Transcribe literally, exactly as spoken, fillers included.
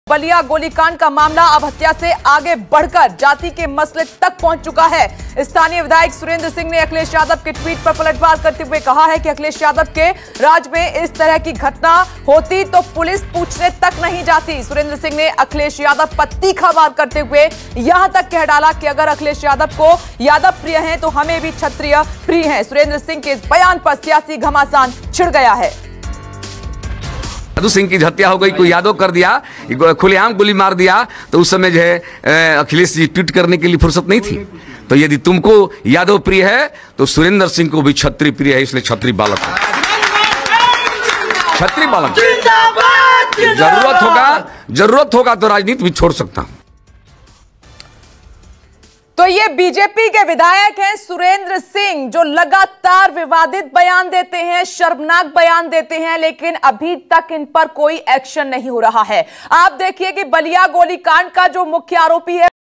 बलिया गोलीकांड का मामला अब हत्या से आगे बढ़कर जाति के मसले तक पहुंच चुका है। स्थानीय विधायक सुरेंद्र सिंह ने अखिलेश यादव के ट्वीट पर पलटवार करते हुए कहा है कि अखिलेश यादव के राज में इस तरह की घटना होती तो पुलिस पूछने तक नहीं जाती। सुरेंद्र सिंह ने अखिलेश यादव पर तीखा वार करते हुए यहां तक कह डाला कि अगर अखिलेश यादव को यादव प्रिय हैं तो हमें भी क्षत्रिय प्रिय हैं। सुरेंद्र सिंह के इस बयान पर सियासी घमासान छिड़ गया है। यादव सिंह की हत्या हो गई, कोई यादव कर दिया, खुलेआम गोली मार दिया, तो उस समय जो है अखिलेश जी ट्वीट करने के लिए फुर्सत नहीं थी। तो यदि तुमको यादव प्रिय है तो सुरेंद्र सिंह को भी क्षत्रिय प्रिय है, इसलिए क्षत्रिय बालक है। क्षत्रिय बालक जरूरत होगा जरूरत होगा तो राजनीति भी छोड़ सकता हूं। तो ये बीजेपी के विधायक हैं सुरेंद्र सिंह, जो लगातार विवादित बयान देते हैं, शर्मनाक बयान देते हैं, लेकिन अभी तक इन पर कोई एक्शन नहीं हो रहा है। आप देखिए कि बलिया गोलीकांड का जो मुख्य आरोपी है